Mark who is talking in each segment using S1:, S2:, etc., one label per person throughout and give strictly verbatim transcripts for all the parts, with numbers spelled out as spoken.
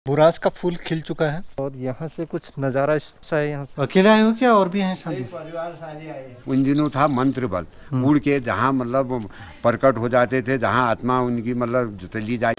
S1: बुरांस का फूल खिल चुका है और यहाँ से कुछ नज़ारा ऐसा है। यहाँ से अकेले आए हो क्या और भी हैं साथ?
S2: परिवार सारे आए।
S3: उन दिनों था मंत्र बल, उड़ के जहाँ मतलब प्रकट हो जाते थे, जहाँ आत्मा उनकी मतलब चली जाए।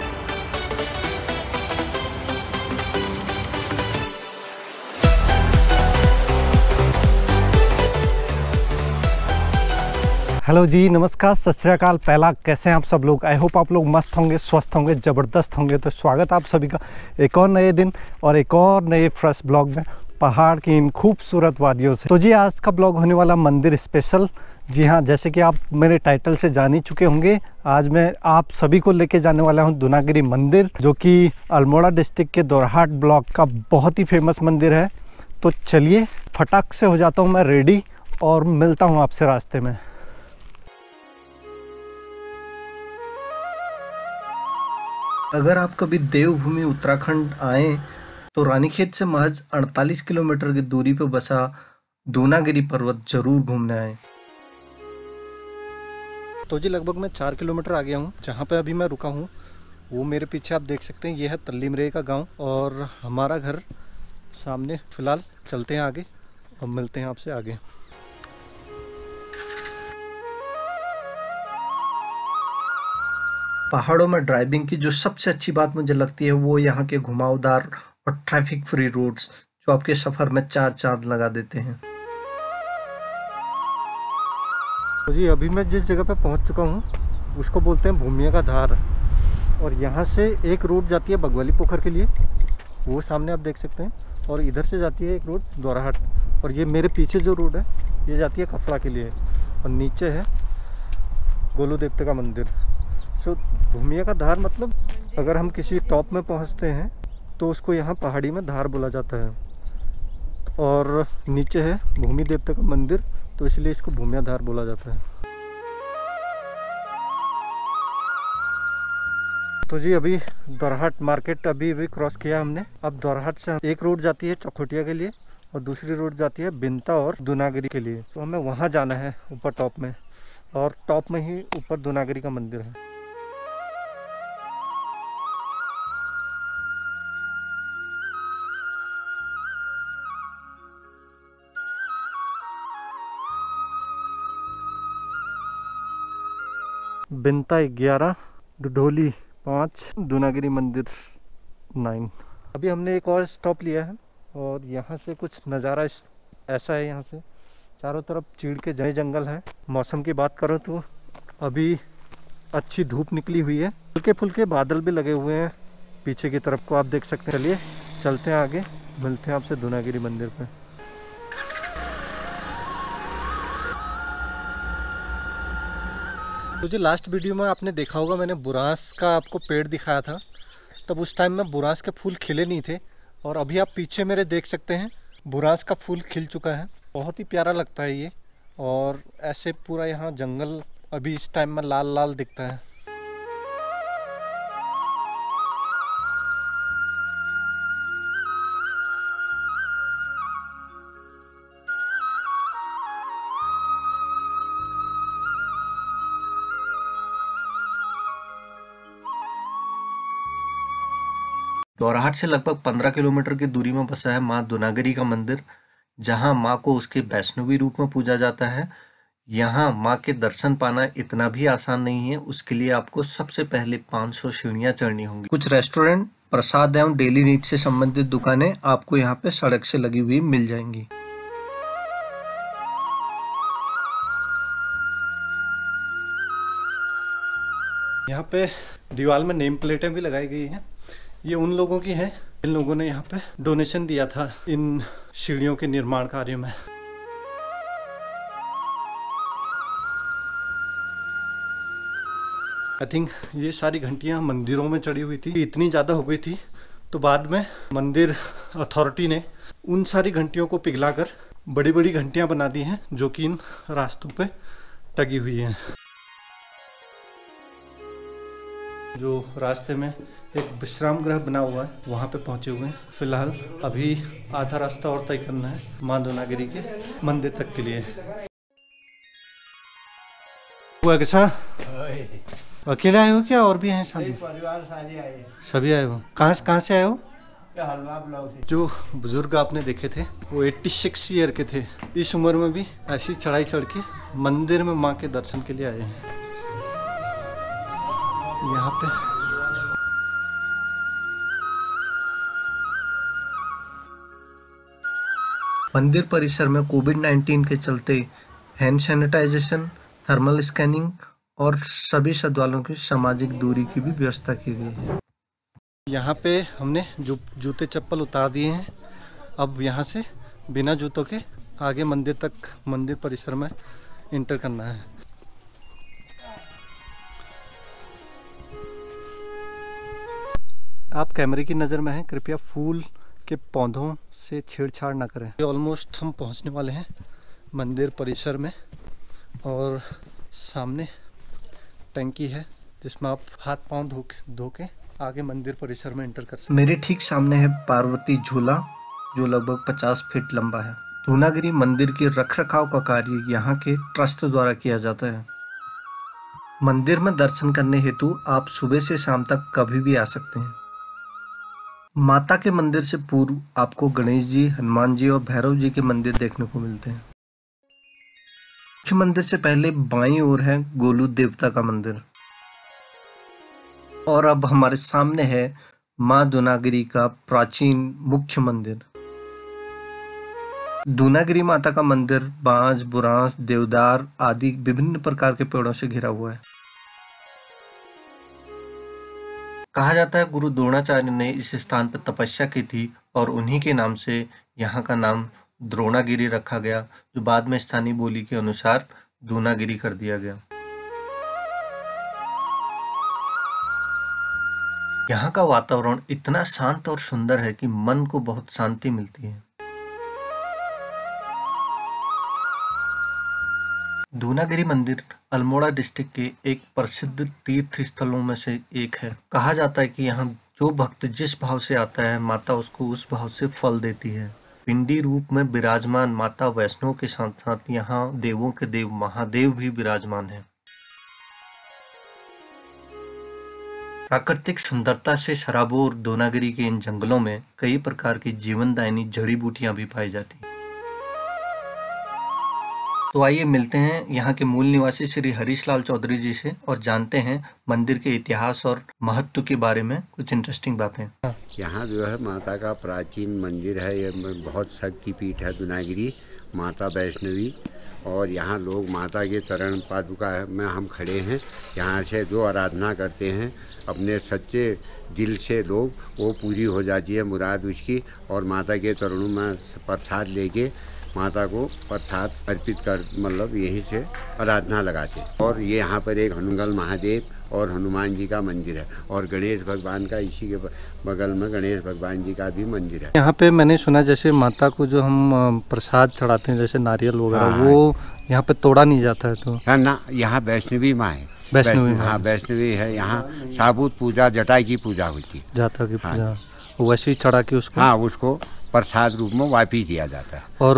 S1: हेलो जी, नमस्कार, सत श्री अकाल। पहला कैसे हैं आप सब लोग? आई होप आप लोग मस्त होंगे, स्वस्थ होंगे, ज़बरदस्त होंगे। तो स्वागत आप सभी का एक और नए दिन और एक और नए फ्रेश ब्लॉग में पहाड़ की इन खूबसूरत वादियों से। तो जी आज का ब्लॉग होने वाला मंदिर स्पेशल। जी हाँ, जैसे कि आप मेरे टाइटल से जान ही चुके होंगे, आज मैं आप सभी को लेके जाने वाला हूँ दुनागिरी मंदिर, जो कि अल्मोड़ा डिस्ट्रिक्ट के दोरहाट ब्लॉक का बहुत ही फेमस मंदिर है। तो चलिए फटाक से हो जाता हूँ मैं रेडी और मिलता हूँ आपसे रास्ते में। अगर आप कभी देवभूमि उत्तराखंड आए तो रानीखेत से महज अड़तालीस किलोमीटर की दूरी पर बसा दुनागिरी पर्वत जरूर घूमने आए। तो जी लगभग मैं चार किलोमीटर आ गया हूँ। जहाँ पे अभी मैं रुका हूँ वो मेरे पीछे आप देख सकते हैं, ये है तल्लीमरे का गांव और हमारा घर सामने। फिलहाल चलते हैं आगे और मिलते हैं आपसे आगे। पहाड़ों में ड्राइविंग की जो सबसे अच्छी बात मुझे लगती है वो यहाँ के घुमावदार और ट्रैफिक फ्री रोड्स, जो आपके सफर में चार चांद लगा देते हैं। तो जी अभी मैं जिस जगह पे पहुँच चुका हूँ उसको बोलते हैं भूमिया का धार, और यहाँ से एक रोड जाती है बगवाली पोखर के लिए, वो सामने आप देख सकते हैं, और इधर से जाती है एक रोड दोरहाट, और ये मेरे पीछे जो रोड है ये जाती है कफड़ा के लिए, और नीचे है गोलू देवता का मंदिर। सो भूमिया का धार मतलब अगर हम किसी टॉप में पहुंचते हैं तो उसको यहाँ पहाड़ी में धार बोला जाता है, और नीचे है भूमि देवता का मंदिर, तो इसलिए इसको भूमिया धार बोला जाता है। तो जी अभी दोरहाट मार्केट अभी अभी क्रॉस किया हमने। अब दोरहाट से एक रोड जाती है चौखोटिया के लिए और दूसरी रोड जाती है बिंता और दुनागिरी के लिए। तो हमें वहाँ जाना है ऊपर टॉप में, और टॉप में ही ऊपर दुनागिरी का मंदिर है। बिंता ग्यारह, डुडोली पाँच, दुनागिरी मंदिर नाइन। अभी हमने एक और स्टॉप लिया है और यहाँ से कुछ नज़ारा ऐसा है। यहाँ से चारों तरफ चीड़ के घने जंगल हैं। मौसम की बात करो तो अभी अच्छी धूप निकली हुई है, हल्के फुल्के बादल भी लगे हुए हैं पीछे की तरफ को आप देख सकते हैं। चलिए चलते हैं आगे, मिलते हैं आपसे दुनागिरी मंदिर पे। तो जो लास्ट वीडियो में आपने देखा होगा, मैंने बुरांस का आपको पेड़ दिखाया था, तब उस टाइम में बुरांस के फूल खिले नहीं थे, और अभी आप पीछे मेरे देख सकते हैं बुरांस का फूल खिल चुका है। बहुत ही प्यारा लगता है ये, और ऐसे पूरा यहाँ जंगल अभी इस टाइम में लाल लाल दिखता है। दोरहाट से लगभग पंद्रह किलोमीटर की दूरी में बसा है माँ दुनागिरी का मंदिर, जहाँ माँ को उसके वैष्णवी रूप में पूजा जाता है। यहाँ माँ के दर्शन पाना इतना भी आसान नहीं है, उसके लिए आपको सबसे पहले पाँच सौ सीढ़ियाँ चढ़नी होंगी। कुछ रेस्टोरेंट, प्रसाद एवं डेली नीड से संबंधित दुकानें आपको यहाँ पे सड़क से लगी हुई मिल जाएंगी। यहाँ पे दीवार में नेम प्लेटें भी लगाई गई हैं। ये उन लोगों की है जिन लोगों ने यहाँ पे डोनेशन दिया था इन सीढ़ियों के निर्माण कार्य में। आई थिंक ये सारी घंटियाँ मंदिरों में चढ़ी हुई थी, इतनी ज़्यादा हो गई थी तो बाद में मंदिर अथॉरिटी ने उन सारी घंटियों को पिघलाकर बड़ी बड़ी घंटियाँ बना दी हैं, जो कि इन रास्तों पे टंगी हुई हैं। जो रास्ते में एक विश्राम गृह बना हुआ है वहाँ पे पहुँचे हुए हैं। फिलहाल अभी आधा रास्ता और तय करना है माँ दुनागिरी के मंदिर तक के लिए। हुआ कैसा? अकेले आए हो क्या और भी हैं साथ में?
S2: परिवार सारे आए।
S1: सभी आए हो? कहाँ से कहाँ से आए हो? जो बुजुर्ग आपने देखे थे वो छियासी ईयर के थे। इस उम्र में भी ऐसी चढ़ाई चढ़ के मंदिर में माँ के दर्शन के लिए आए हैं। यहाँ पे मंदिर परिसर में कोविड नाइन्टीन के चलते हैंड सैनिटाइजेशन, थर्मल स्कैनिंग और सभी श्रद्धालुओं की सामाजिक दूरी की भी व्यवस्था की गई है। यहाँ पे हमने जो जूते चप्पल उतार दिए हैं। अब यहाँ से बिना जूतों के आगे मंदिर तक, मंदिर परिसर में इंटर करना है। आप कैमरे की नज़र में हैं, कृपया फूल के पौधों से छेड़छाड़ ना करें। ऑलमोस्ट हम पहुँचने वाले हैं मंदिर परिसर में और सामने टंकी है जिसमें आप हाथ पांव धो धो के आगे मंदिर परिसर में एंटर कर सकते हैं। मेरे ठीक सामने है पार्वती झूला जो लगभग पचास फीट लंबा है। धूनागिरी मंदिर के रखरखाव का कार्य यहाँ के ट्रस्ट द्वारा किया जाता है। मंदिर में दर्शन करने हेतु आप सुबह से शाम तक कभी भी आ सकते हैं। माता के मंदिर से पूर्व आपको गणेश जी, हनुमान जी और भैरव जी के मंदिर देखने को मिलते हैं। मुख्य मंदिर से पहले बाईं ओर है गोलू देवता का मंदिर और अब हमारे सामने है माँ धूनागिरी का प्राचीन मुख्य मंदिर। धूनागिरी माता का मंदिर बांस, बुरांस, देवदार आदि विभिन्न प्रकार के पेड़ों से घिरा हुआ है। कहा जाता है गुरु द्रोणाचार्य ने इस स्थान पर तपस्या की थी और उन्हीं के नाम से यहाँ का नाम द्रोणागिरी रखा गया, जो बाद में स्थानीय बोली के अनुसार धूनागिरी कर दिया गया। यहाँ का वातावरण इतना शांत और सुंदर है कि मन को बहुत शांति मिलती है। धूनागिरी मंदिर अल्मोड़ा डिस्ट्रिक्ट के एक प्रसिद्ध तीर्थ स्थलों में से एक है। कहा जाता है कि यहाँ जो भक्त जिस भाव से आता है, माता उसको उस भाव से फल देती है। पिंडी रूप में विराजमान माता वैष्णो के साथ साथ यहाँ देवों के देव महादेव भी विराजमान है। प्राकृतिक सुंदरता से सराबोर धूनागिरी के इन जंगलों में कई प्रकार की जीवनदायिनी जड़ी बूटियां भी पाई जाती हैं। तो आइए मिलते हैं यहाँ के मूल निवासी श्री हरीश लाल चौधरी जी से और जानते हैं मंदिर के इतिहास और महत्व के बारे में कुछ इंटरेस्टिंग बातें।
S3: यहाँ जो है माता का प्राचीन मंदिर है। ये बहुत शक्ति पीठ है धूनागिरी माता वैष्णवी। और यहाँ लोग माता के चरण पादुका में हम खड़े हैं। यहाँ से जो आराधना करते हैं अपने सच्चे दिल से लोग, वो पूरी हो जाती है मुराद उसकी। और माता के चरणों में प्रसाद लेके माता को प्रसाद अर्पित कर मतलब यहीं से आराधना लगाते। और ये यहाँ पर एक हनुमंगल महादेव और हनुमान जी का मंदिर है और गणेश भगवान का इसी के बगल में गणेश भगवान जी का भी मंदिर है। यहाँ पे मैंने सुना जैसे माता को जो हम प्रसाद चढ़ाते हैं जैसे नारियल वगैरह, हाँ, वो यहाँ पे तोड़ा नहीं जाता है। तो हाँ ना, यहाँ वैष्णवी माँ है। वैष्णवी, हाँ वैष्णवी है। यहाँ साबुत पूजा, जटा की पूजा होती है, जटा की पूजा, हाँ, वैसे ही चढ़ा के उसको, हाँ, उसको प्रसाद रूप में वापिस दिया जाता है। और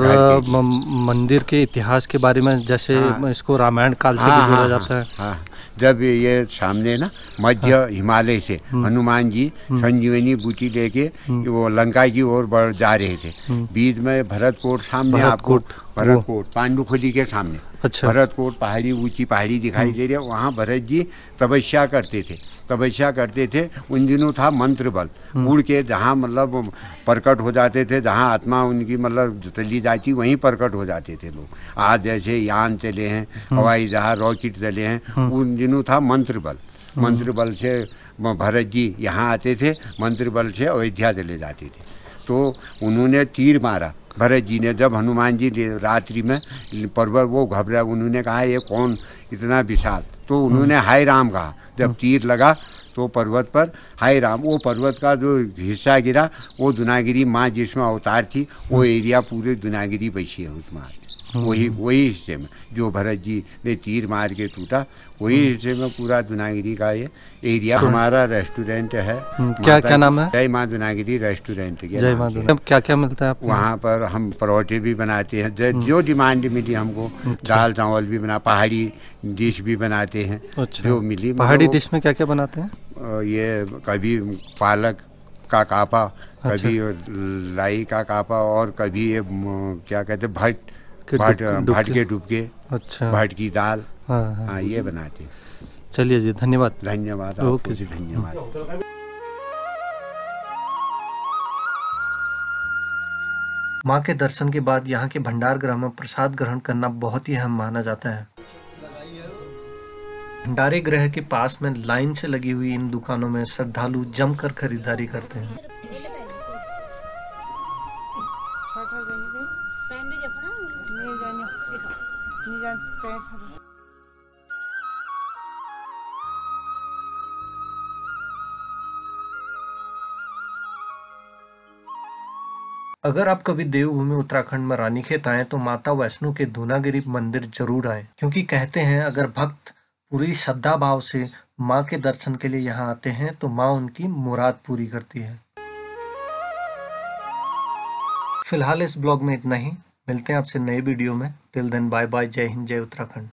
S3: मंदिर के इतिहास के बारे में जैसे, हाँ, इसको रामायण काल से, हाँ, भी जोड़ा, हाँ, जाता है। हाँ, जब ये सामने ना मध्य, हाँ, हिमालय से हनुमान जी संजीवनी बूटी लेके वो लंका की ओर बढ़ जा रहे थे। बीच में भरतकोट सामने, आपको भरतकोट पांडुखोली के सामने, अच्छा, भरतकोट पहाड़ी, ऊंची पहाड़ी दिखाई दे रही है। वहाँ भरत जी तपस्या करते थे तपस्या करते थे उन दिनों था मंत्र बल, उड़ के जहाँ मतलब प्रकट हो जाते थे, जहाँ आत्मा उनकी मतलब चली जाती वहीं प्रकट हो जाते थे लोग। आज जैसे यान चले हैं, हवाई जहाज, रॉकेट चले हैं, उन दिनों था मंत्र बल। मंत्र बल से भरत जी यहाँ आते थे, मंत्र बल से अयोध्या चले जाते थे। तो उन्होंने तीर मारा भरत जी ने। जब हनुमान जी रात्रि में पर्वत वो घबरा, उन्होंने कहा ये कौन इतना विशाल, तो उन्होंने हाय राम कहा। जब तीर लगा तो पर्वत पर हाय राम, वो पर्वत का जो हिस्सा गिरा वो धूनागिरी माँ जिसमें अवतार थी, वो एरिया पूरे धूनागिरी बची है उसमें। वही वही हिस्से में जो भरत जी ने तीर मार के टूटा, वही हिस्से में पूरा धूनागिरी का ये एरिया। हमारा रेस्टोरेंट है, क्या क्या नाम है? जय माँ धूनागिरी रेस्टोरेंट। जय माँ धूनागिरी। क्या क्या मिलता है आपको? वहाँ पर हम परोठे भी बनाते हैं, जो डिमांड मिली हमको, दाल चावल भी बना, पहाड़ी डिश भी बनाते हैं। अच्छा। जो मिली। पहाड़ी डिश में क्या क्या बनाते हैं? ये कभी पालक का कापा, कभी लाई का कापा और कभी ये म, क्या कहते हैं भट
S1: के
S3: भट
S1: डुबके-
S3: भट के
S1: डुबके।
S3: डुबके,
S1: अच्छा।
S3: भट की दाल,
S1: हाँ हाँ
S3: हाँ ये बनाते हैं।
S1: चलिए जी, धन्यवाद।
S3: धन्यवाद, आपको
S1: ओके
S3: भी
S1: जी।
S3: धन्यवाद।
S1: माँ के दर्शन के बाद यहाँ के भंडार गृह में प्रसाद ग्रहण करना बहुत ही अहम माना जाता है। भंडारे गृह के पास में लाइन से लगी हुई इन दुकानों में श्रद्धालु जमकर खरीदारी करते हैं। अगर आप कभी देवभूमि उत्तराखंड में रानीखेत आए तो माता वैष्णो के दूनागिरी मंदिर जरूर आए, क्योंकि कहते हैं अगर भक्त पूरी श्रद्धा भाव से माँ के दर्शन के लिए यहाँ आते हैं तो माँ उनकी मुराद पूरी करती है। फिलहाल इस ब्लॉग में इतना ही, मिलते हैं आपसे नए वीडियो में। टिल देन बाय बाय, जय हिंद, जय उत्तराखंड।